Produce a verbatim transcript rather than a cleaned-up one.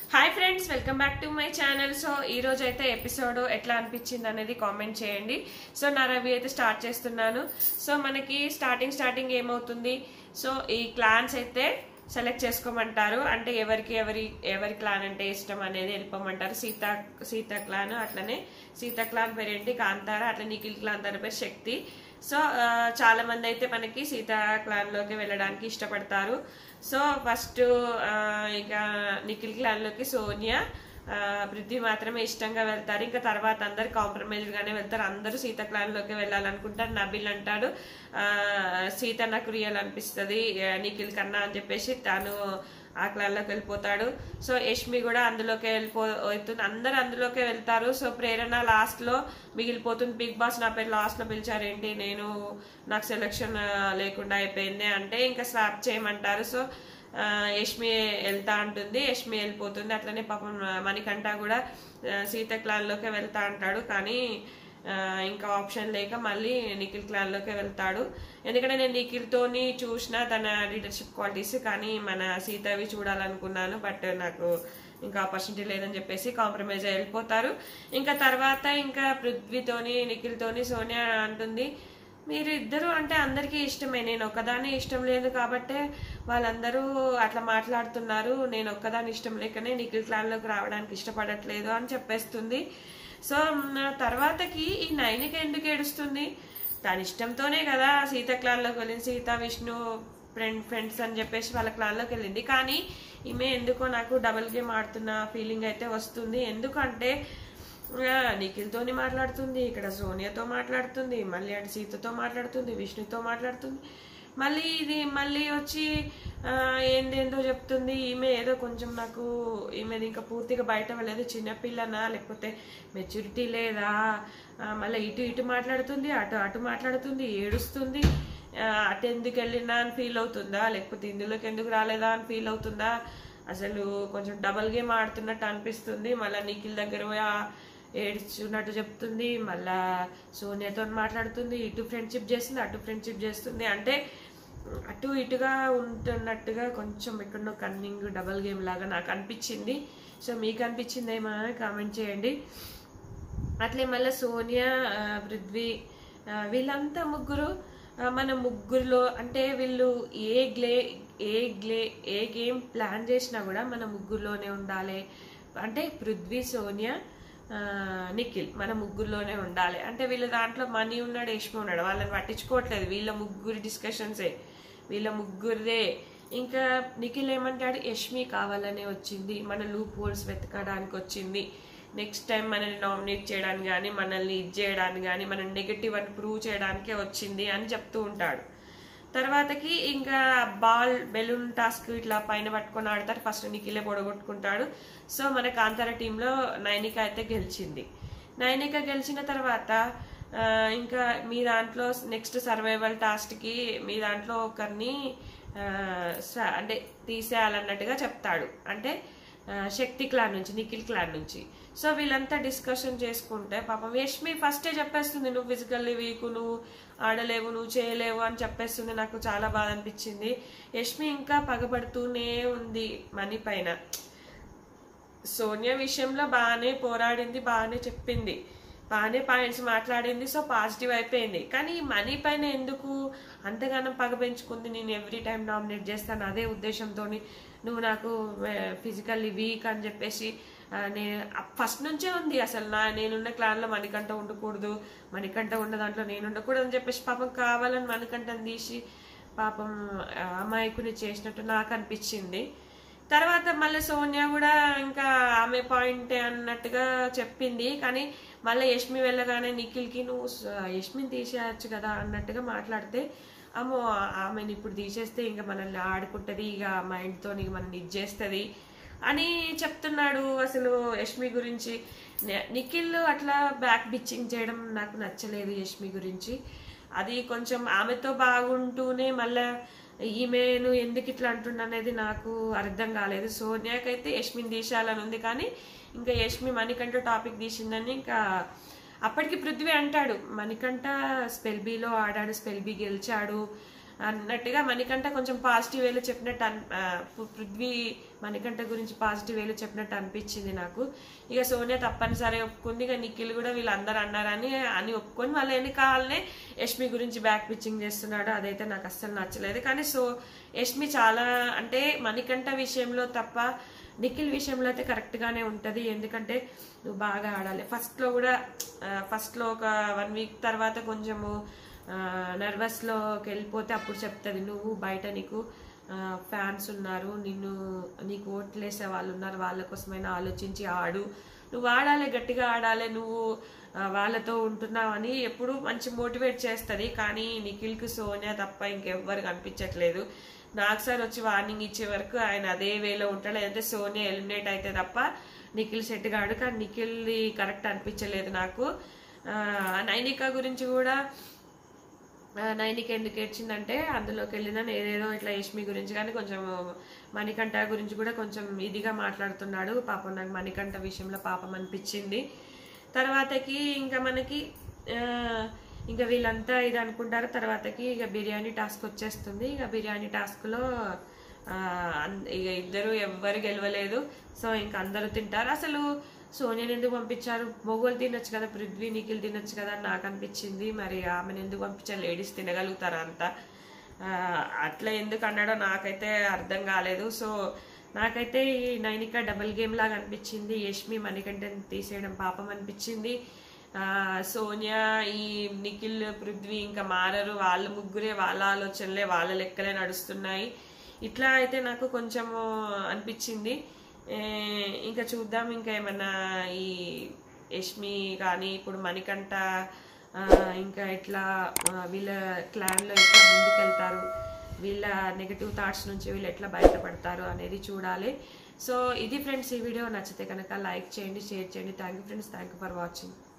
Hi friends, welcome back to my channel. So ఈ రోజు అయితే ఎపిసోడ్ ఎట్లా అనిపించింది అనేది కామెంట్ చేయండి. సో నా రివ్యూ అయితే స్టార్ట్ చేస్తున్నాను. సో మనకి స్టార్టింగ్ స్టార్టింగ్ ఏమవుతుంది, సో ఈ క్లాన్స్ అయితే సెలెక్ట్ చేసుకోమంటారు. అంటే ఎవరికి ఎవరి ఎవరి క్లాన్ అంటే ఇష్టం అనేది వెళ్ళిపోమంటారు. సీతా సీతా క్లాన్, అట్లనే సీతా క్లాన్ పేరు ఏంటి కాంతార, అట్లా నిఖిల్ క్లాన్ తన పేరు శక్తి. సో చాలా మంది అయితే మనకి సీతా క్లాన్ లోకి వెళ్ళడానికి ఇష్టపడతారు. సో ఫస్ట్ ఇక నిఖిల్ క్లాన్ లోకి సోనియా, పృథ్వీ మాత్రమే ఇష్టంగా వెళ్తారు. ఇంకా తర్వాత అందరు కాంప్రమైజ్ గానే వెళ్తారు. అందరూ సీత క్లాన్ లోకి వెళ్ళాలనుకుంటారు. నబిల్ అంటాడు సీత నాకు రియల్ అనిపిస్తుంది నిఖిల్ కన్నా అని చెప్పేసి తను ఆ క్లాన్ లోకి వెళ్ళిపోతాడు. సో యష్మి కూడా అందులోకి వెళ్ళిపోతుంది. అందరు అందులోకి వెళ్తారు. సో ప్రేరణ లాస్ట్ లో మిగిలిపోతుంది. బిగ్ బాస్ నా పేరు లాస్ట్ లో పిలిచారేంటి, నేను నాకు సెలక్షన్ లేకుండా అయిపోయింది అంటే ఇంకా స్వాప్ చేయమంటారు. సో యష్మి వెళ్తా అంటుంది, యష్మి వెళ్ళిపోతుంది. అట్లనే పాపం మణికంఠ కూడా సీత క్లాన్ లోకి వెళ్తా అంటాడు. కానీ ఇంకా ఆప్షన్ లేక మళ్ళీ నిఖిల్ క్లాన్ లోకి వెళ్తాడు. ఎందుకంటే నేను నిఖిల్ తోని చూసిన తన లీడర్షిప్ క్వాలిటీస్, కానీ మన సీతవి చూడాలనుకున్నాను. బట్ నాకు ఇంకా ఆపర్చునిటీ లేదని చెప్పేసి కాంప్రమైజ్ వెళ్ళిపోతారు. ఇంకా తర్వాత ఇంకా పృథ్వీతోని నిఖిల్ తోని సోనియా అంటుంది, మీరు ఇద్దరు అంటే అందరికీ ఇష్టమే, నేను ఒక్కదాన్ని ఇష్టం లేదు కాబట్టే వాళ్ళందరూ అట్లా మాట్లాడుతున్నారు, నేను ఒక్కదాన్ని ఇష్టం లేకనే నిఖిల్ క్లాన్ లోకి రావడానికి ఇష్టపడట్లేదు అని చెప్పేస్తుంది. సో తర్వాతకి ఈ నైనిక ఎందుకు ఏడుస్తుంది, తన ఇష్టంతోనే కదా సీత క్లాన్ లోకి వెళ్ళింది. సీత విష్ణు ఫ్రెండ్ ఫ్రెండ్స్ అని చెప్పేసి వాళ్ళ క్లాన్ లోకి వెళ్ళింది. కానీ ఈమె ఎందుకో నాకు డబుల్ గేమ్ ఆడుతున్న ఫీలింగ్ అయితే వస్తుంది. ఎందుకంటే నిఖిల్తోని మాట్లాడుతుంది, ఇక్కడ సోనియాతో మాట్లాడుతుంది, మళ్ళీ అటు సీతతో మాట్లాడుతుంది, విష్ణుతో మాట్లాడుతుంది, మళ్ళీ ఇది మళ్ళీ వచ్చి ఏందేందో చెప్తుంది. ఈమె ఏదో కొంచెం నాకు ఈమెది ఇంకా పూర్తిగా బయట వెళ్ళలేదు, చిన్నపిల్లనా లేకపోతే మెచ్యూరిటీ లేదా, మళ్ళీ ఇటు ఇటు మాట్లాడుతుంది, అటు అటు మాట్లాడుతుంది, ఏడుస్తుంది. అటు ఎందుకు వెళ్ళినా అని ఫీల్ అవుతుందా, లేకపోతే ఇందులోకి ఎందుకు రాలేదా అని ఫీల్ అవుతుందా, అసలు కొంచెం డబల్ గేమ్ ఆడుతున్నట్టు అనిపిస్తుంది. మళ్ళీ నిఖిల్ దగ్గర ఏడ్చున్నట్టు చెప్తుంది, మళ్ళా సోనియాతో మాట్లాడుతుంది, ఇటు ఫ్రెండ్షిప్ చేస్తుంది, అటు ఫ్రెండ్షిప్ చేస్తుంది. అంటే అటు ఇటుగా ఉంటున్నట్టుగా కొంచెం ఎక్కడో కన్నింగ్ డబల్ గేమ్ లాగా నాకు అనిపించింది. సో మీకు అనిపించింది ఏమో కామెంట్ చేయండి. అట్లే మళ్ళీ సోనియా, పృథ్వీ వీళ్ళంతా ముగ్గురు మన ముగ్గురులో అంటే వీళ్ళు ఏ గ్లే ఏ గ్లే ఏ గేమ్ ప్లాన్ చేసినా కూడా మన ముగ్గురులోనే ఉండాలి. అంటే పృథ్వీ, సోనియా, నిఖిల్ మన ముగ్గురులోనే ఉండాలి. అంటే వీళ్ళ దాంట్లో మనీ ఉన్నాడు, యష్మి ఉన్నాడు, వాళ్ళని పట్టించుకోవట్లేదు. వీళ్ళ ముగ్గురు డిస్కషన్సే, వీళ్ళ ముగ్గురుదే. ఇంకా నిఖిల్ ఏమంటాడు, యష్మి కావాలనే వచ్చింది, మన లూప్ హోల్స్ వెతకడానికి వచ్చింది, నెక్స్ట్ టైం మనల్ని నామినేట్ చేయడానికి కానీ మనల్ని ఇది చేయడానికి కానీ మన నెగటివ్ అని ప్రూవ్ చేయడానికే వచ్చింది అని చెప్తూ ఉంటాడు. తర్వాతకి ఇంకా బాల్ బెలూన్ టాస్క్ ఇట్లా పైన పట్టుకొని ఆడతారు. ఫస్ట్ నిఖిలే పొడగొట్టుకుంటాడు. సో మన కాంతార టీంలో నైనిక అయితే గెలిచింది. నైనిక గెలిచిన తర్వాత ఇంకా మీ దాంట్లో నెక్స్ట్ సర్వైవల్ టాస్క్కి మీ దాంట్లో ఒకరిని అంటే తీసేయాలన్నట్టుగా చెప్తాడు. అంటే శక్తి క్లాన్ నుంచి, నిఖిల్ క్లాన్ నుంచి. సో వీళ్ళంతా డిస్కషన్ చేసుకుంటే పాపం యష్మి ఫస్టే చెప్పేస్తుంది, నువ్వు ఫిజికల్లీ వీక్, నువ్వు ఆడలేవు, నువ్వు చేయలేవు అని చెప్పేస్తుంది. నాకు చాలా బాధ అనిపించింది. యష్మి ఇంకా పగబడుతూనే ఉంది మనీ పైన. సోనియా విషయంలో బాగానే పోరాడింది, బాగానే చెప్పింది, బాగానే పాయింట్స్ మాట్లాడింది. సో పాజిటివ్ అయిపోయింది. కానీ మనీ పైన ఎందుకు అంతగానో పగ పెంచుకుంది, నేను ఎవ్రీ టైం నామినేట్ చేస్తాను అదే ఉద్దేశంతో, నువ్వు నాకు ఫిజికల్లీ వీక్ అని చెప్పేసి నేను ఫస్ట్ నుంచే ఉంది. అసలు నా నేనున్న క్లాన్లో మణికంఠ ఉండకూడదు, మణికంఠ ఉన్న దాంట్లో నేను ఉండకూడదు అని చెప్పేసి పాపం కావాలని మణికంఠని తీసి పాపం అమాయకుని చేసినట్టు నాకు అనిపించింది. తర్వాత మళ్ళీ సోనియా కూడా ఇంకా ఆమె పాయింటే అన్నట్టుగా చెప్పింది. కానీ మళ్ళీ యష్మి వెళ్ళగానే నిఖిల్కి నువ్వు యష్మిని తీసేయచ్చు కదా అన్నట్టుగా మాట్లాడితే, అమ్మో ఆమెను ఇప్పుడు తీసేస్తే ఇంకా మనల్ని ఆడుకుంటుంది, ఇక మైండ్తో ఇక మనల్ని ఇది చేస్తుంది అని చెప్తున్నాడు. అసలు యష్మి గురించి నిఖిల్ అట్లా బ్యాక్ బిచ్చింగ్ చేయడం నాకు నచ్చలేదు యష్మి గురించి. అది కొంచెం ఆమెతో బాగుంటూనే మళ్ళా ఈమెను ఎందుకు ఇట్లా అంటున్నా అనేది నాకు అర్థం కాలేదు. సోనియాకైతే యష్మిని తీసేయాలని ఉంది, కానీ ఇంకా యష్మి మణికంఠ టాపిక్ తీసిందని ఇంకా అప్పటికి పృథ్వీ అంటాడు, మణికంఠ స్పెల్ బీలో ఆడాడు, స్పెల్ బీ గెలిచాడు, అన్నట్టుగా మణికంఠ కొంచెం పాజిటివ్ వేలో చెప్పినట్టు అన్ పృథ్వీ మణికంఠ గురించి పాజిటివ్ వేలో చెప్పినట్టు అనిపించింది నాకు. ఇక సోనియా తప్పనిసరి ఒప్పుకుంది. ఇక నిఖిల్ కూడా వీళ్ళందరూ అన్నారని అని ఒప్పుకొని వాళ్ళ వెనకాలనే యష్మి గురించి బ్యాక్ పిచ్చింగ్ చేస్తున్నాడు. అదైతే నాకు అస్సలు నచ్చలేదు. కానీ సో యష్మి చాలా అంటే మణికంఠ విషయంలో తప్ప నిఖిల్ విషయంలో అయితే కరెక్ట్ గానే ఉంటది. ఎందుకంటే నువ్వు బాగా ఆడాలి. ఫస్ట్ లో కూడా ఫస్ట్ లో ఒక వన్ వీక్ తర్వాత కొంచెము నర్వస్ లోకి వెళ్ళిపోతే అప్పుడు చెప్తుంది నువ్వు బయట నీకు ఫ్యాన్స్ ఉన్నారు, నిన్ను నీకు ఓట్లు వేసే వాళ్ళు ఉన్నారు, వాళ్ళ కోసమైనా ఆలోచించి ఆడు, నువ్వు ఆడాలి, గట్టిగా ఆడాలి, నువ్వు వాళ్ళతో ఉంటున్నావు అని ఎప్పుడు మంచి మోటివేట్ చేస్తుంది. కానీ నిఖిల్కి సోనియా తప్ప ఇంకెవ్వరు కనిపించట్లేదు. నాకు సార్ వచ్చి వార్నింగ్ ఇచ్చే వరకు ఆయన అదే వేలో ఉంటాడు. లేదంటే సోనియా ఎలిమినేట్ అయితే తప్ప నిఖిల్ సెట్ కాడు. కానీ నిఖిల్ది కరెక్ట్ అనిపించలేదు నాకు. నైనిక గురించి కూడా నైనిక ఎందుకు ఏడ్చిందంటే అందులోకి వెళ్ళిందని ఏదేదో ఇట్లా యష్మి గురించి కానీ కొంచెం మణికంఠ గురించి కూడా కొంచెం ఇదిగా మాట్లాడుతున్నాడు. పాపం నాకు మణికంఠ విషయంలో పాపం అనిపించింది. తర్వాతకి ఇంకా మనకి ఇంకా వీళ్ళంతా ఇది అనుకుంటారు. తర్వాతకి ఇక బిర్యానీ టాస్క్ వచ్చేస్తుంది. ఇక బిర్యానీ టాస్క్లో ఇక ఇద్దరు ఎవ్వరు గెలవలేదు. సో ఇంకా అందరూ తింటారు. అసలు సోనియాని ఎందుకు పంపించారు? మొగోలు తినొచ్చు కదా, పృథ్వీ నిఖిల్ తినొచ్చు కదా అని నాకు అనిపించింది. మరి ఆమెను ఎందుకు పంపించారు? లేడీస్ తినగలుగుతారా అంతా? అట్లా ఎందుకు అన్నాడో నాకైతే అర్థం కాలేదు. సో నాకైతే ఈ నైనిక డబుల్ గేమ్ లాగా అనిపించింది. యష్మి మణికంఠని తీసేయడం పాపం అనిపించింది. సోనియా ఈ నిఖిల్ పృథ్వీ ఇంకా మారరు, వాళ్ళ ముగ్గురే వాళ్ళ ఆలోచనలే వాళ్ళ లెక్కలే నడుస్తున్నాయి. ఇట్లా అయితే నాకు కొంచెము అనిపించింది. ఇంకా చూద్దాం ఇంకా ఏమన్నా ఈ యష్మి కానీ ఇప్పుడు మణికంఠ ఇంకా ఎట్లా వీళ్ళ క్లాన్లో ఎట్లా ముందుకెళ్తారు, వీళ్ళ నెగటివ్ థాట్స్ నుంచి వీళ్ళు ఎట్లా బయటపడతారు అనేది చూడాలి. సో ఇది ఫ్రెండ్స్, ఈ వీడియో నచ్చితే కనుక లైక్ చేయండి, షేర్ చేయండి. Thank you friends, thank you for watching.